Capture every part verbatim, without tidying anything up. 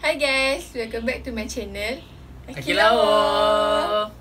Hi guys, welcome back to my channel Akilawo.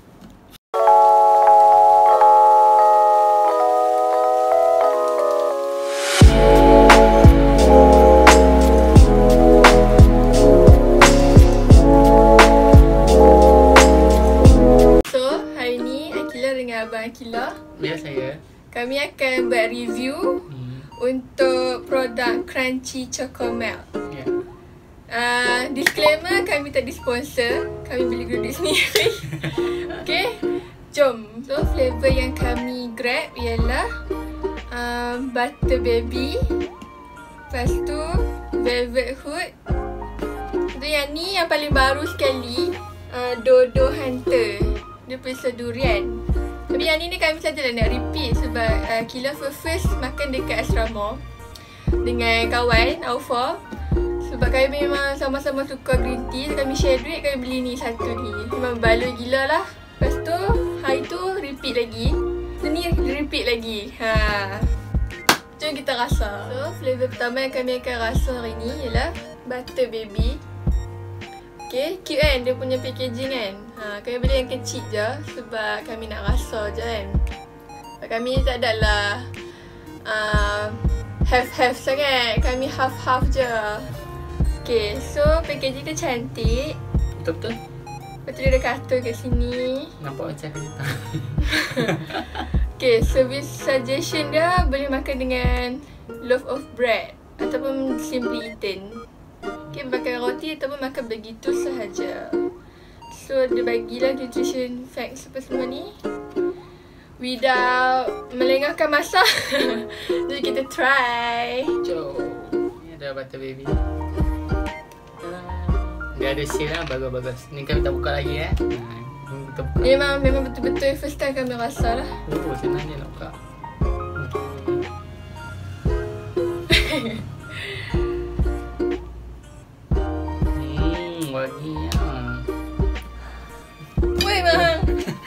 So, hari ni Akila dengan Abang Akila, Ya, saya. kami akan buat review Hmm. untuk produk Crunchy Choco Melt. Ya. Uh, disclaimer, kami tak disponsor, kami beli dulu sendiri. Okay, jom. So, flavor yang kami grab ialah uh, Butter Baby, lepas tu Velvet Hood. Tu yang ni yang paling baru sekali, uh, Dodo Hunter. Dia pesan durian. Tapi yang ni ni kami sajalah nak repeat sebab uh, Kila first makan dekat asrama dengan kawan Aufa. Sebab kami memang sama-sama suka green tea. Kami share duit, kami beli ni satu ni. Memang baloi gila lah. Lepas tu, hari tu repeat lagi. Ni repeat lagi. Ha. Jom kita rasa. So, flavor pertama yang kami akan rasa hari ni ialah Butter Baby. Okay, cute kan dia punya packaging kan. Ha, kami beli yang kecil je sebab kami nak rasa je kan. Sebab kami tak adalah uh, half-half sangat. Kami half-half je. Okay, so packaging dia cantik. Betul-betul. Lepas tu dia ada karton kat sini. Nampak macam kereta. Okay, service suggestion dia boleh makan dengan loaf of bread ataupun simply eaten. Okay, makan roti ataupun makan begitu sahaja. So, dia bagilah nutrition facts apa semua ni without melengahkan masa. Jadi kita try. Jom. Ni ada Butter Baby. Dia ada seal lah, bagus-bagus. Ni kami tak buka lagi eh. Ha, kita buka. Memang memang betul-betul first time kami rasa lah. Oh, senang je nak buka. Hmm, wangi ah. Weh, mahal.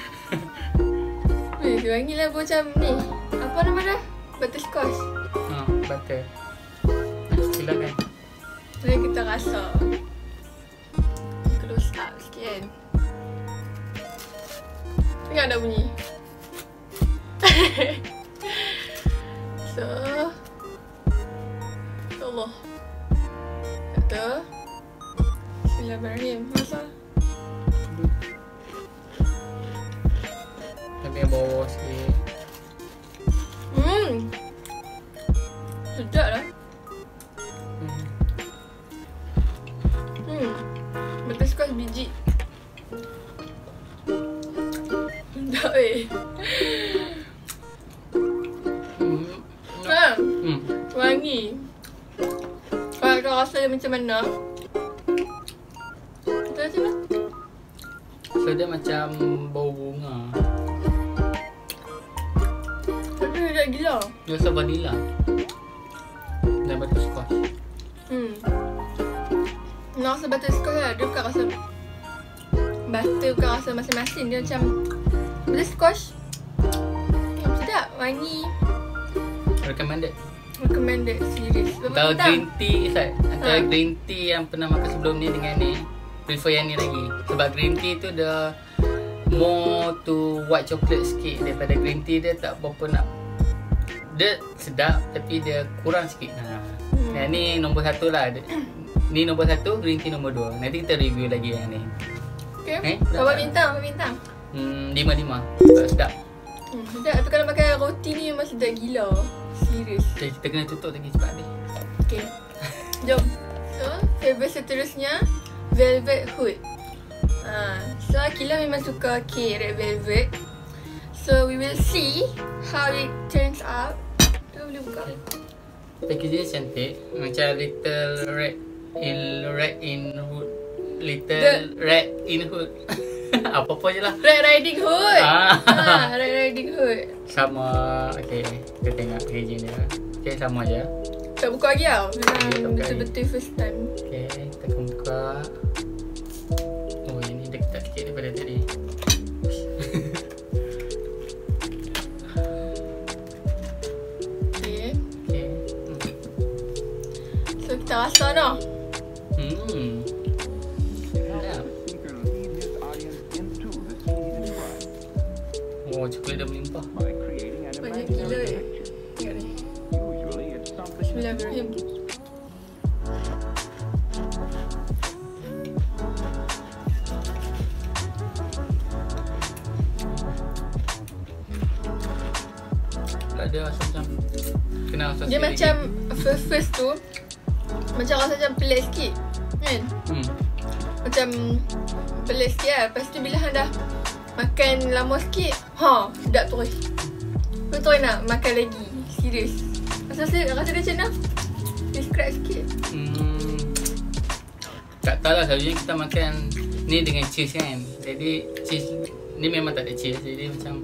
Weh, dia wangi lah macam ni. Apa nama dia? Butterscotch. Ha, butter. Silakan. Mari kita rasa. Close up sikit kan. Tengok dah bunyi. So, Allah. Kata Bismillahirrahmanirrahim. Masa Tapi yang bawah sikit. Hmm sedap lah. Hmm. Hmm Butterscotch biji. Sedap eh. Hmm. Ha, Hmm. wangi. Kalau kau rasa dia macam mana? Kita macam mana? So dia macam bau bunga. Tapi sedap gila. Dia rasa vanilla dan butterscotch. Hmm Nak rasa butterscotch lah. Dia bukan rasa butter, bukan rasa masing-masing. Dia macam butterscotch. Hmm, sedap, wangi. Recommended. Recommended serious. Kalau green tea Ustaz, antara Ha. green tea yang pernah makan sebelum ni dengan ni, prefer yang ni lagi. Sebab green tea tu dia more to white chocolate sikit daripada green tea dia tak berapa nak. Dia sedap tapi dia kurang sikit. Ha. Hmm. Yang ni nombor satu lah. Dia- Ni nombor satu, green tea nombor dua. Nanti kita review lagi yang ni. Okay. Eh, Bawa dah. bintang, bawa bintang. Hmm, lima lima. Sebab sedap. Hmm, sedap. Tapi kalau makan roti ni memang sedap gila. Serius. Okay, kita kena tutup lagi cepat ni. Okay. Jom. So, flavor seterusnya Velvet Hood. Ha, so Akila memang suka cake red velvet. So we will see how it turns out. Tu boleh buka. Packaging cantik. Macam little red in red in hood. Little The- red in hood. Apa-apa je lah. Red Riding Hood. Ah. Ha, Red Riding Hood. Sama. Okay, kita tengok packaging dia. Okay, sama je. Tak buka lagi tau. Tak buka Memang lagi. betul-betul first time. Okay, kita akan buka. Oh, ini dekat sikit daripada tadi. Okay. Okay. So kita rasa noh. Hmm. coklat dah melimpah. Banyak gila eh. Tengok ni. Bismillahirrahmanirrahim. Dia rasa macam kenal rasa Dia macam first first tu macam rasa macam pelik sikit kan? Hmm. Macam pelik sikit lah. Lepas tu bila hang dah makan lama sikit, ha, sedap terus. Kau terus nak makan lagi. Serius. Rasa rasa, rasa dia macam mana? Describe sikit. Hmm. Tak tahu lah, selalunya kita makan ni dengan cheese kan. Jadi cheese ni memang tak ada cheese. Jadi macam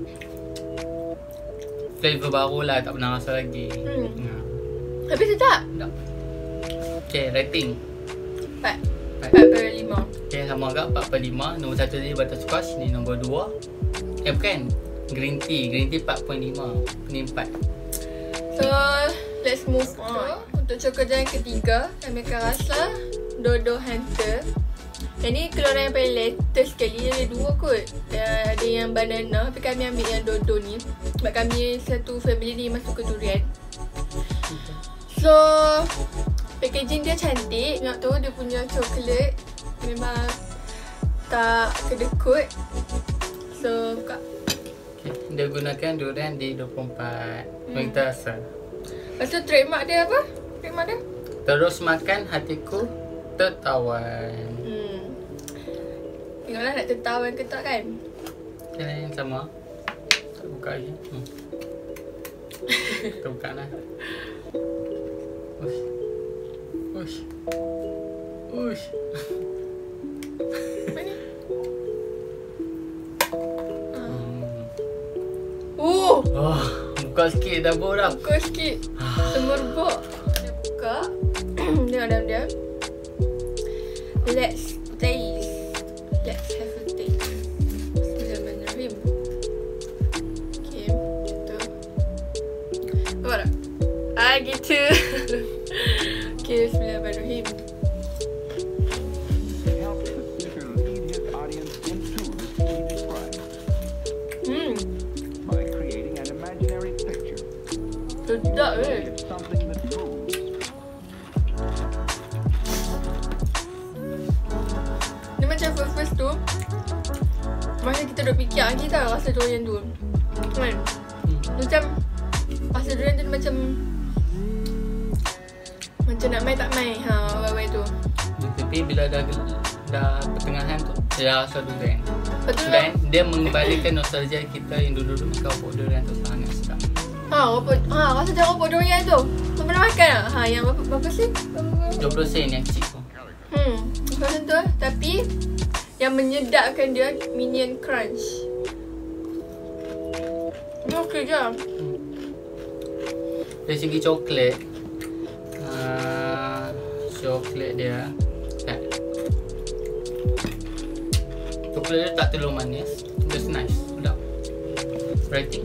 flavor baru lah, tak pernah rasa lagi. Hmm. Ha. Tapi sedap. Tak. Okay, rating empat empat per lima. Okay, sama agak empat per lima. Nombor satu tadi butterscotch, ni nombor dua. Eh bukan, green tea. Green tea empat perpuluhan lima. Ni empat. So, let's move on. Untuk cokolat yang ketiga, kami akan rasa Dodo Hunter. Yang ni keluaran yang paling latest sekali. Ada dua kot. Ada yang banana, tapi kami ambil yang Dodo ni sebab kami satu family ni masuk ke durian. So, packaging dia cantik. Tengok tu dia punya coklat memang tak kedekut. So, buka. Okay, dia gunakan durian D dua puluh empat. Hmm. Kita rasa. Lepas tu trademark dia apa? Trademark dia? Terus makan hatiku tertawan. Hmm. Tengoklah nak tertawan ke tak kan? Okay, yang sama. Tak buka lagi. Hmm. Kita buka lah. Ush. Ush. Ush. Mana? Hmm. Oh! Oh, buka sikit dah bau dah. Buka sikit. Semerbak. Dia buka. Tengok dalam dia. Let's taste. Let's have a taste. Bismillahirrahmanirrahim. Okay, gitu. Nampak tak? Ah, gitu. Okay, bismillahirrahmanirrahim. Hmm. Sedap eh. Dia macam first-first tu masa kita duk fikir lagi tau rasa durian tu kan. Macam rasa durian tu macam Macam nak main tak main. Ha, awal-awal tu. Tapi bila dah dah pertengahan tu dia rasa durian. Betul Dan dia mengembalikan nostalgia kita yang dulu-dulu makan ropok durian tu sangat sedap. Ha, ropok, ha, rasa macam ropok durian tu. Kau pernah makan tak? Ha, yang berapa, berapa sen? dua puluh sen yang kecil tu. Hmm, macam tu. Tapi yang menyedapkan dia Minion Crunch. Dia okey je. Hmm. Dari segi coklat, uh, coklat dia tak. Coklat dia tak terlalu manis. Just nice. Sedap. Rating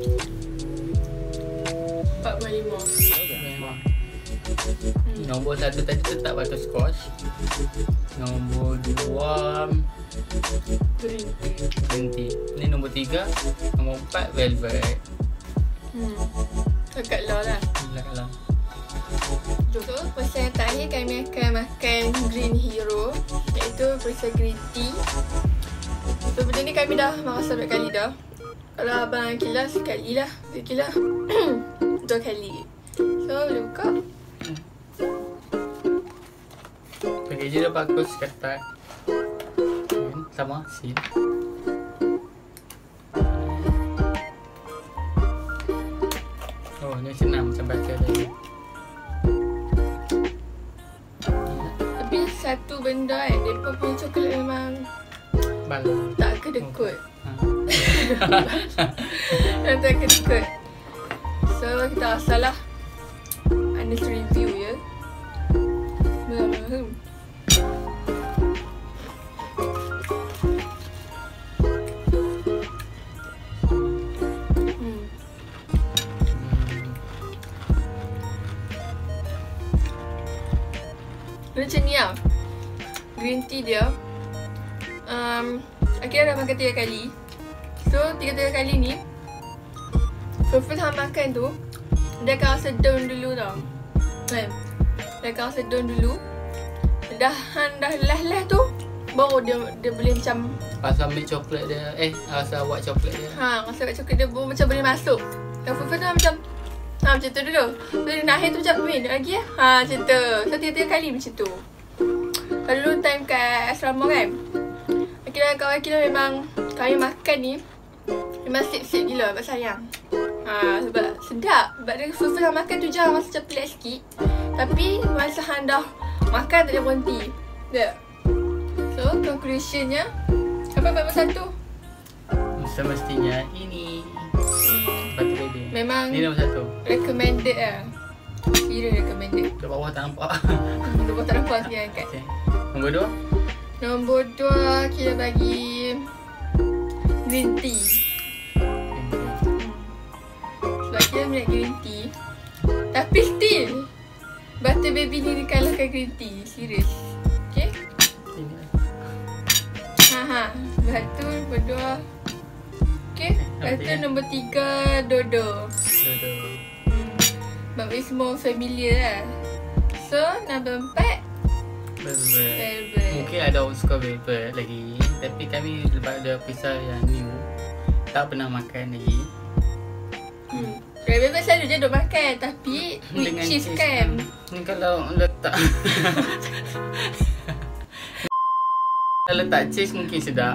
empat per lima. memang. Hmm. Nombor satu tadi tetap butterscotch. Nombor dua Green tea. green tea. Ini nombor tiga. Nombor empat velvet. Hmm. Agak low lah. Lah lah. So, persen yang terakhir kami akan makan Green Hero, iaitu persen green tea. So, benda ni kami dah merasa banyak kali dah. Kalau abang Akila sekali lah. Akila dua kali. So, boleh buka. Packaging dia bagus, ketat. Hmm, sama, seal. Oh, ni senang macam baca tadi. Tapi satu benda kan, mereka punya coklat memang Bala. tak kedekut. Ha. Yang tak kedekut. So, kita asalah honest review ya. Bismillahirrahmanirrahim. Hmm. Macam ni lah. Green tea dia um, akhirnya dah makan tiga kali. So tiga-tiga kali ni First time makan tu, dia akan rasa down dulu tau. Kan? Dia akan rasa down dulu. Dah dah last-last tu, baru dia dia boleh macam Rasa ambil coklat dia. Eh, rasa white coklat dia. ha, rasa kat coklat dia baru macam boleh masuk. Yang first time macam ha, macam tu dulu. Lepas dia nak akhir tu macam, weh nak lagi lah. Ha, macam tu. So, tiga-tiga kali macam tu. Kalau dulu time kat asrama kan, kira kawan kita memang kami makan ni memang sip-sip gila sebab sayang. Ha, sebab sedap. Sebab dia first time makan tu jangan rasa macam pelik sikit. Tapi masa hang dah makan tak boleh berhenti. Tak? So, conclusionnya, apa nombor satu? Semestinya ini. Hmm. Batu baby. Memang Ni nombor satu. recommended lah. Kira recommended. Kat bawah tak nampak. Nombor tak nampak sikit angkat. Okay. Nombor dua. Nombor dua kita bagi green tea. Hmm. Sebab kita minat green tea. Tapi still Butter Baby ni dikalahkan green tea. Serius. Okay? Ini. Ha-ha. Lepas tu nombor dua. Okay? Lepas tu nombor tiga Dodo. Dodo. Hmm. Sebab ni semua familiar lah. So, nombor empat Velvet. Velvet. Mungkin ada orang suka velvet lagi. Tapi kami lepas ada pisau yang new, tak pernah makan lagi. Hmm. Velvet selalu je duk makan. Tapi with Dengan cheese cheese kan. Ni kalau letak kalau letak cheese mungkin sedap.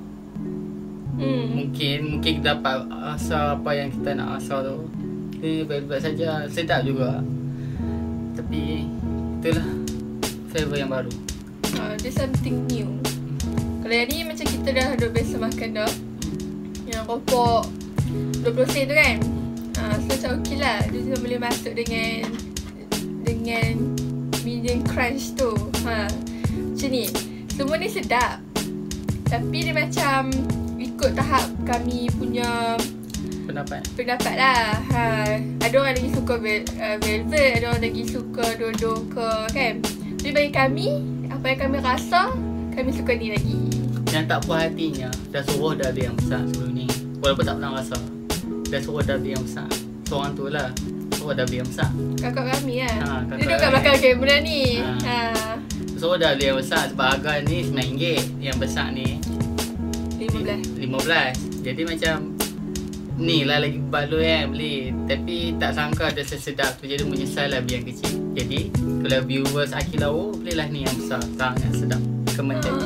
Hmm. Mungkin Mungkin dapat rasa apa yang kita nak rasa tu. Ni velvet saja sedap juga. Tapi itulah flavor yang baru. Uh, dia something new. Kalau yang ni macam kita dah dah biasa makan dah. Yang kopok dua puluh sen tu kan. Uh, so macam okey lah. Dia juga boleh masuk dengan Dengan medium crunch tu. Ha. Macam ni. Semua ni sedap. Tapi dia macam ikut tahap kami punya Pendapat. pendapat lah. Ha. Ada orang lagi suka vel, uh, velvet. Ada orang lagi suka dodo ke kan. Tapi bagi kami, apa yang kami rasa, kami suka ni lagi. Yang tak puas hatinya, dah suruh dah ada yang besar sebelum ni. Walaupun tak pernah rasa. Dah suruh dah ada yang besar. Seorang tu lah. Suruh dah ada yang besar. Kakak kami lah. Ha, kakak Dia duduk kat kami. belakang kamera ni. Ha. Ha. Suruh dah ada yang besar sebab harga ni sembilan ringgit. Yang besar ni lima belas. lima belas. Jadi macam ni lah lagi baloi kan beli. Tapi tak sangka dia sesedap tu. Jadi menyesal lah beli yang kecil. Jadi kalau viewers Akilau, belilah ni yang besar. Sangat sedap. Kementerian.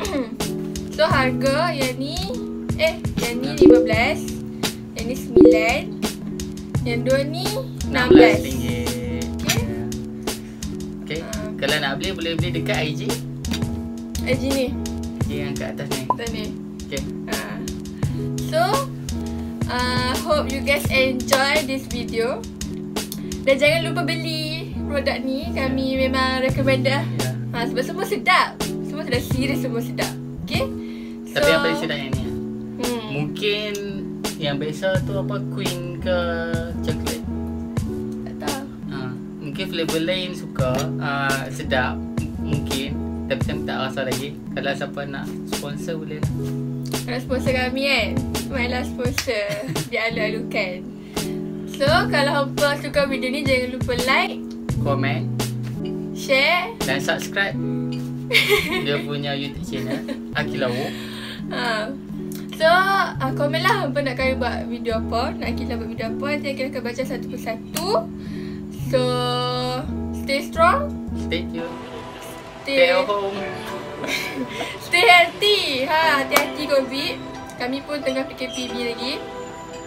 So harga yang ni, eh yang ni lima belas. Yang ni sembilan. Yang dua ni enam belas. ringgit. Okay. Okay. Ha. Kalau nak beli boleh beli dekat I G. I G ni. I G yang kat atas ni. Betul ni. Okay. Ha. So uh, hope you guys enjoy this video. Dan jangan lupa beli produk ni. Kami memang recommend dah. Ya. Ha, sebab semua sedap. Semua sedap. Serius semua sedap. Okay. So, Tapi yang paling sedap yang ni. hmm. Mungkin yang biasa tu apa, queen ke coklat. Tak tahu. Ha, mungkin flavor lain suka, uh, sedap mungkin. Tapi kami tak rasa lagi. Kalau siapa nak sponsor boleh lah. Kalau sponsor kami kan, mainlah sponsor. Dia alu-alukan. So kalau hampa suka video ni, jangan lupa like, Komen share dan subscribe dia punya YouTube channel Akilau. ha. So uh, komen lah hampa nak kami buat video apa, nak kita buat video apa. Nanti kita akan baca satu persatu. So stay strong, Stay tune. Stay, Stay home. stay healthy. Ha, hati-hati COVID. Kami pun tengah P K P B lagi.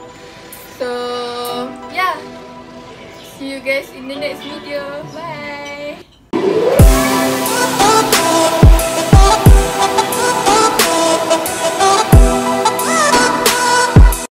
So yeah, see you guys in the next video. Bye.